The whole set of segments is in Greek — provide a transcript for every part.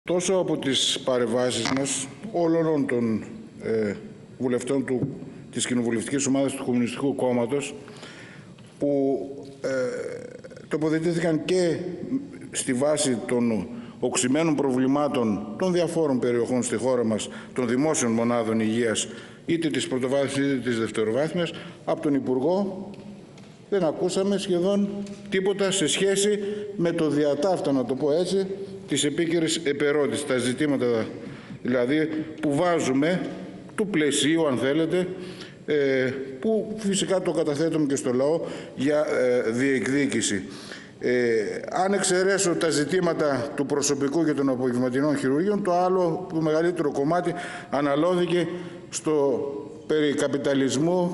Τόσο από τις παρεμβάσεις μας, όλων των βουλευτών της κοινοβουλευτικής ομάδας του Κομμουνιστικού Κόμματος, που τοποθετήθηκαν και στη βάση των οξυμένων προβλημάτων των διαφόρων περιοχών στη χώρα μας, των δημόσιων μονάδων υγείας, είτε της πρωτοβάθμιας είτε της δευτεροβάθμιας, από τον Υπουργό δεν ακούσαμε σχεδόν τίποτα σε σχέση με το διατάφτα, να το πω έτσι, της επίκαιρης επερώτησης, τα ζητήματα δηλαδή που βάζουμε του πλαισίου, αν θέλετε, που φυσικά το καταθέτουμε και στο λαό για διεκδίκηση. Αν εξαιρέσω τα ζητήματα του προσωπικού και των απογευματινών χειρουργείων, το άλλο, το μεγαλύτερο κομμάτι, αναλώθηκε στο περί καπιταλισμού,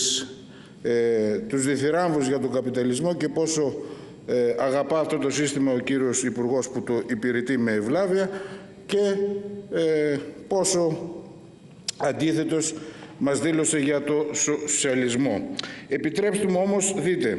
τους διθυράμβους για τον καπιταλισμό και πόσο αγαπά αυτό το σύστημα ο κύριος Υπουργός που το υπηρετεί με ευλάβεια και πόσο αντίθετος μας δήλωσε για το σοσιαλισμό. Επιτρέψτε μου όμως, δείτε,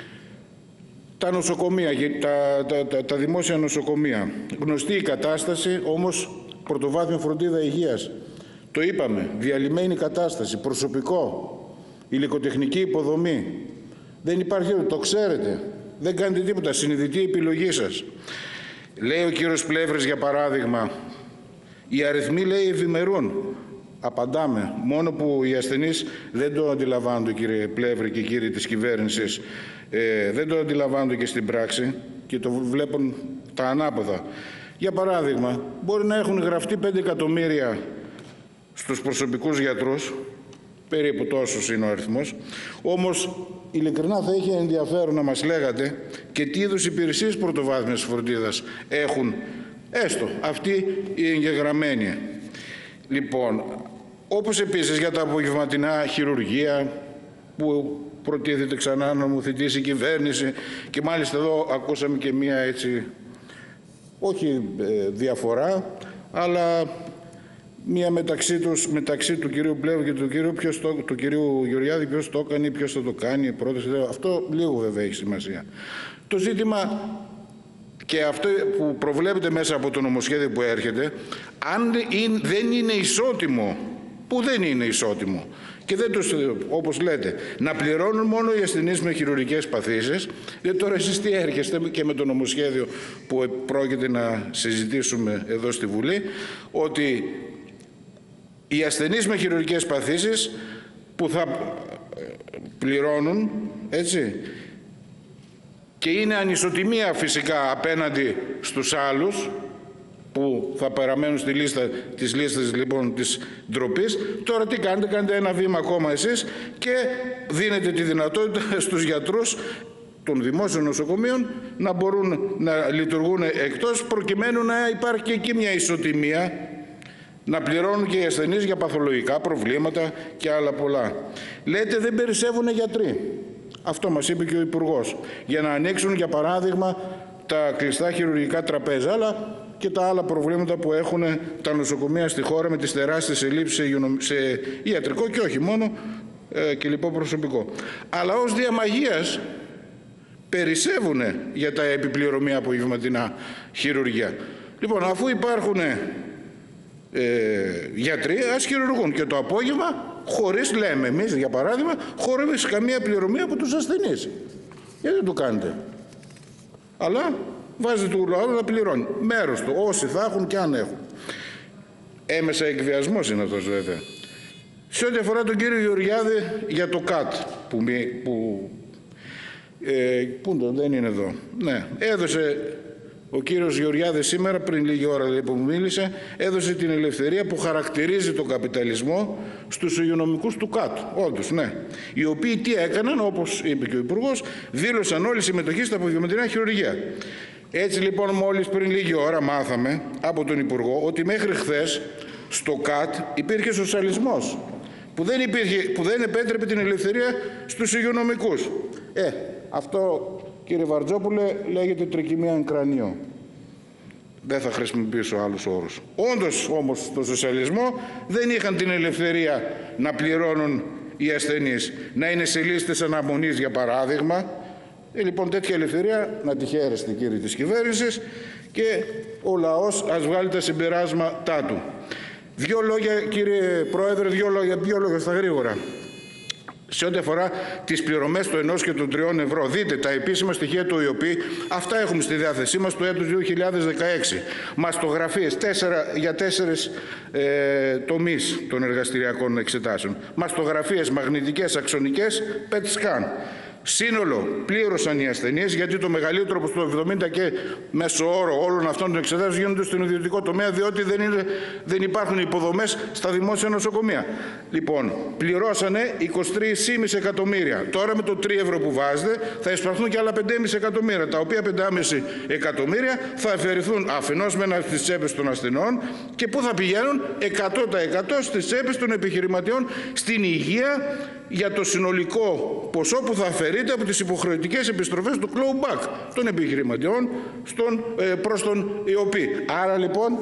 τα νοσοκομεία, τα δημόσια νοσοκομεία. Γνωστή η κατάσταση, όμως πρωτοβάθμια φροντίδα υγείας. Το είπαμε, διαλυμένη κατάσταση, προσωπικό, υλικοτεχνική υποδομή. Δεν υπάρχει, το ξέρετε. Δεν κάνετε τίποτα, συνειδητή επιλογή σας. Λέει ο κύριος Πλεύρης, για παράδειγμα, οι αριθμοί, λέει, ευημερούν. Απαντάμε, μόνο που οι ασθενείς δεν το αντιλαμβάνονται, κύριε Πλεύρη και κύριοι της κυβέρνησης, δεν το αντιλαμβάνονται και στην πράξη και το βλέπουν τα ανάποδα. Για παράδειγμα, μπορεί να έχουν γραφτεί 5 εκατομμύρια στους προσωπικούς γιατρούς, περίπου τόσος είναι ο αριθμός, όμως ειλικρινά θα είχε ενδιαφέρον να μας λέγατε και τι είδους υπηρεσίες πρωτοβάθμιας φροντίδας έχουν, έστω αυτοί οι εγγεγραμμένοι. Λοιπόν, όπως επίσης για τα απογευματινά χειρουργεία που προτίθεται ξανά να νομοθετήσει η κυβέρνηση και μάλιστα εδώ ακούσαμε και μία έτσι, όχι διαφορά, αλλά μία μεταξύ του κυρίου Πλεύρου και του κυρίου Γεωργιάδη, ποιος το έκανε, ποιος θα το κάνει, πρόταση. Αυτό λίγο βέβαια έχει σημασία. Το ζήτημα και αυτό που προβλέπεται μέσα από το νομοσχέδιο που έρχεται, αν δεν είναι ισότιμο, που δεν είναι ισότιμο, και δεν τους, όπως λέτε, να πληρώνουν μόνο οι ασθενείς με χειρουργικές παθήσεις, γιατί τώρα εσείς τι έρχεστε και με το νομοσχέδιο που πρόκειται να συζητήσουμε εδώ στη Βουλή, ότι οι ασθενείς με χειρουργικές παθήσεις που θα πληρώνουν, έτσι, και είναι ανισοτιμία φυσικά απέναντι στους άλλους που θα παραμένουν στη λίστα της λίστας λοιπόν της ντροπής. Τώρα τι κάνετε, κάνετε ένα βήμα ακόμα εσείς και δίνετε τη δυνατότητα στους γιατρούς των δημόσιων νοσοκομείων να μπορούν να λειτουργούν εκτός, προκειμένου να υπάρχει και εκεί μια ισοτιμία, να πληρώνουν και οι ασθενείς για παθολογικά προβλήματα και άλλα πολλά. Λέτε δεν περισσεύουν γιατροί. Αυτό μας είπε και ο Υπουργός. Για να ανοίξουν, για παράδειγμα, τα κλειστά χειρουργικά τραπέζια, αλλά και τα άλλα προβλήματα που έχουν τα νοσοκομεία στη χώρα με τις τεράστιες ελλείψεις σε ιατρικό και όχι μόνο και λοιπό προσωπικό. Αλλά ως διαμαγείας περισσεύουν για τα επιπληρωμή απογευματινά χειρουργία. Λοιπόν, αφού υπάρχουν γιατροί, ας χειρουργούν και το απόγευμα, χωρίς, λέμε εμείς για παράδειγμα, χωρίς καμία πληρωμή από τους ασθενείς. Γιατί δεν το κάνετε? Αλλά βάζει του λαού να πληρώνει. Μέρος του, όσοι θα έχουν και αν έχουν. Έμεσα εκβιασμός είναι αυτός βέβαια. Σε ό,τι αφορά τον κύριο Γεωργιάδη για το ΚΑΤ, δεν είναι εδώ. Ναι, έδωσε ο κύριος Γεωργιάδης σήμερα, πριν λίγη ώρα δηλαδή που μου μίλησε, έδωσε την ελευθερία που χαρακτηρίζει τον καπιταλισμό στους υγειονομικούς του ΚΑΤ. Όντως, ναι. Οι οποίοι τι έκαναν, όπως είπε και ο Υπουργός, δήλωσαν όλη συμμετοχή στα απογευματινά χειρουργεία. Έτσι λοιπόν, μόλις πριν λίγη ώρα μάθαμε από τον Υπουργό ότι μέχρι χθες στο ΚΑΤ υπήρχε σοσιαλισμός, που δεν επέτρεπε την ελευθερία στους υγειονομικούς. Αυτό, κύριε Βαρτζόπουλε, λέγεται τρικυμία εν κρανίο. Δεν θα χρησιμοποιήσω άλλους όρους. Όντως όμως στο σοσιαλισμό δεν είχαν την ελευθερία να πληρώνουν οι ασθενείς, να είναι σε λίστες αναμονής για παράδειγμα. Λοιπόν, τέτοια ελευθερία να τη χαίρεστε, κύριοι της κυβέρνησης, και ο λαός ας βγάλει τα συμπεράσματά του. Δύο λόγια, κύριε Πρόεδρε, δύο λόγια στα γρήγορα. Σε ό,τι αφορά τις πληρωμές των 1 και των 3 ευρώ, δείτε τα επίσημα στοιχεία του ΙΟΠΗ, αυτά έχουμε στη διάθεσή μας το έτος 2016. Μαστογραφίες για 4 τομείς των εργαστηριακών εξετάσεων. Μαστογραφίες μαγνητικές, αξονικές, PET scan. Σύνολο πλήρωσαν οι ασθενείς, γιατί το μεγαλύτερο ποσοστό, 70 και μέσο όρο όλων αυτών των εξετάσεων γίνονται στον ιδιωτικό τομέα, διότι δεν υπάρχουν υποδομές στα δημόσια νοσοκομεία. Λοιπόν, πληρώσανε 23,5 εκατομμύρια. Τώρα με το 3 ευρώ που βάζετε θα εισπραχθούν και άλλα 5,5 εκατομμύρια, τα οποία 5,5 εκατομμύρια θα αφαιρεθούν αφενός μένα στις τσέπες των ασθενών και πού θα πηγαίνουν 100% στις τσέπες των επιχειρηματιών στην υγεία, για το συνολικό ποσό που θα αφαιρείται από τις υποχρεωτικές επιστροφές του clawback των επιχειρηματιών προς τον ΙΟΠΗ. Άρα λοιπόν,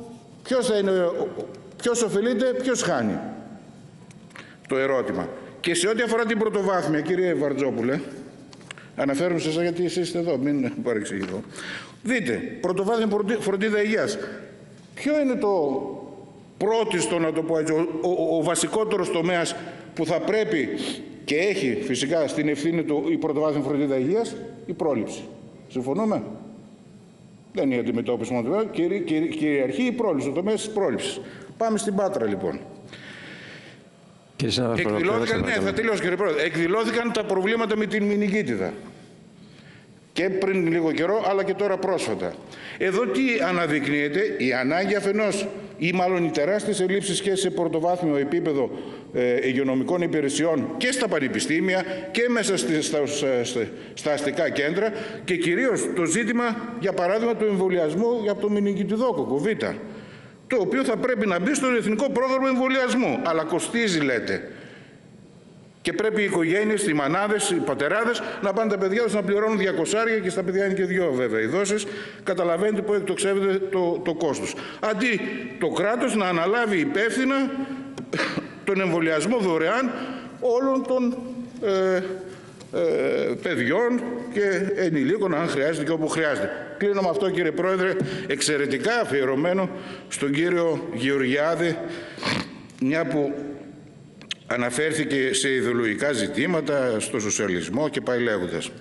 ποιος ωφελείται, ποιος χάνει, το ερώτημα. Και σε ό,τι αφορά την πρωτοβάθμια, κύριε Βαρτζόπουλε, αναφέρομαι σε εσάς γιατί εσείς είστε εδώ, μην παρεξηγηθώ. Δείτε, πρωτοβάθμια φροντίδα υγείας. Ποιο είναι το πρώτιστο, να το πω έτσι, ο βασικότερος τομέας που θα πρέπει και έχει φυσικά στην ευθύνη του η πρωτοβάθμια φροντίδα υγείας? Η πρόληψη. Συμφωνούμε? Δεν είναι η αντιμετώπιση μόνο, κυριαρχεί η πρόληψη, ο τομέας της πρόληψης. Πάμε στην Πάτρα λοιπόν. Εκδηλώθηκαν τα προβλήματα με την μηνικίτιδα. Και πριν λίγο καιρό, αλλά και τώρα πρόσφατα. Εδώ τι αναδεικνύεται? Η ανάγκη αφενός, ή μάλλον οι τεράστιες ελλείψεις και σε πρωτοβάθμιο επίπεδο υγειονομικών υπηρεσιών και στα πανεπιστήμια και μέσα στα αστικά κέντρα, και κυρίως το ζήτημα, για παράδειγμα, του εμβολιασμού για το μηνικιτιδόκοκο Β, το οποίο θα πρέπει να μπει στο εθνικό πρόγραμμα εμβολιασμού. Αλλά κοστίζει, λέτε. Και πρέπει οι οικογένειες, οι μανάδες, οι πατεράδες να πάνε τα παιδιά τους να πληρώνουν 200, και στα παιδιά είναι και 2 βέβαια οι δόσεις. Καταλαβαίνετε που εκτοξεύεται το κόστος. Αντί το κράτος να αναλάβει υπεύθυνα τον εμβολιασμό δωρεάν όλων των παιδιών και ενηλίκων, αν χρειάζεται και όπου χρειάζεται. Κλείνω με αυτό, κύριε Πρόεδρε, εξαιρετικά αφιερωμένο στον κύριο Γεωργιάδη, μια που αναφέρθηκε σε ιδεολογικά ζητήματα, στο σοσιαλισμό και πάει λέγοντας.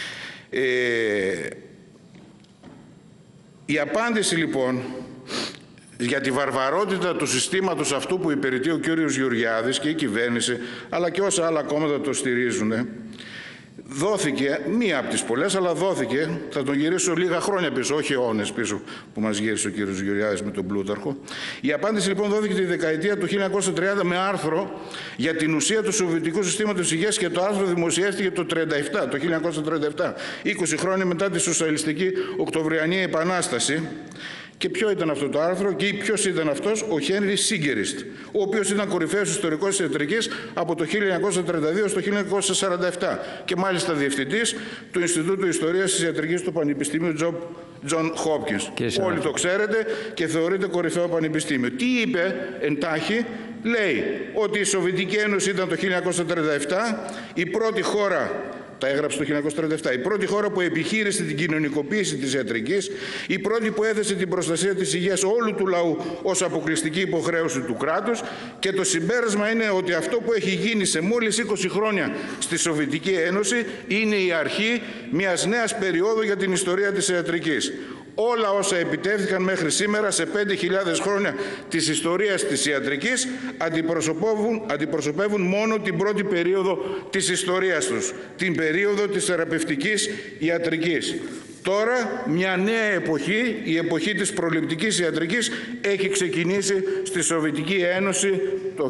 Η απάντηση λοιπόν για τη βαρβαρότητα του συστήματος αυτού που υπηρετεί ο κύριος Γεωργιάδης και η κυβέρνηση, αλλά και όσα άλλα κόμματα το στηρίζουν, δόθηκε, μία από τις πολλές, αλλά δόθηκε, θα τον γυρίσω λίγα χρόνια πίσω, όχι αιώνες πίσω που μας γύρισε ο κύριος Γεωργιάδης με τον Πλούταρχο. Η απάντηση λοιπόν δόθηκε τη δεκαετία του 1930 με άρθρο για την ουσία του Σοβιετικού Συστήματος Υγείας, και το άρθρο δημοσιεύτηκε το 1937, 20 χρόνια μετά τη Σοσιαλιστική Οκτωβριανή Επανάσταση. Και ποιο ήταν αυτό το άρθρο και ποιος ήταν αυτός? Ο Χένρι Σίγκεριστ, ο οποίος ήταν κορυφαίος ιστορικός της ιατρικής από το 1932 στο 1947 και μάλιστα διευθυντής του Ινστιτούτου Ιστορίας της Ιατρικής του Πανεπιστημίου Τζον Χόπκινς. Όλοι το ξέρετε και θεωρείται κορυφαίο πανεπιστήμιο. Τι είπε εντάχει? Λέει ότι η Σοβιετική Ένωση ήταν το 1937 η πρώτη χώρα, τα έγραψε το 1937, η πρώτη χώρα που επιχείρησε την κοινωνικοποίηση της ιατρικής, η πρώτη που έθεσε την προστασία της υγείας όλου του λαού ως αποκλειστική υποχρέωση του κράτους, και το συμπέρασμα είναι ότι αυτό που έχει γίνει σε μόλις 20 χρόνια στη Σοβιετική Ένωση είναι η αρχή μιας νέας περίοδου για την ιστορία της ιατρικής. Όλα όσα επιτεύχθηκαν μέχρι σήμερα σε 5.000 χρόνια της ιστορίας της ιατρικής αντιπροσωπεύουν μόνο την πρώτη περίοδο της ιστορίας τους, την περίοδο της θεραπευτικής ιατρικής. Τώρα μια νέα εποχή, η εποχή της προληπτικής ιατρικής, έχει ξεκινήσει στη Σοβιετική Ένωση το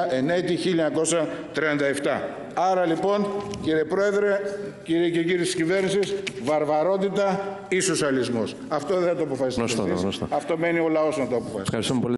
1937. Άρα λοιπόν, κύριε Πρόεδρε, κύριε και κύριοι της κυβέρνησης, βαρβαρότητα ή σοσιαλισμός. Αυτό δεν θα το αποφασίσει. Αυτό μένει ο λαός να το αποφασίσει.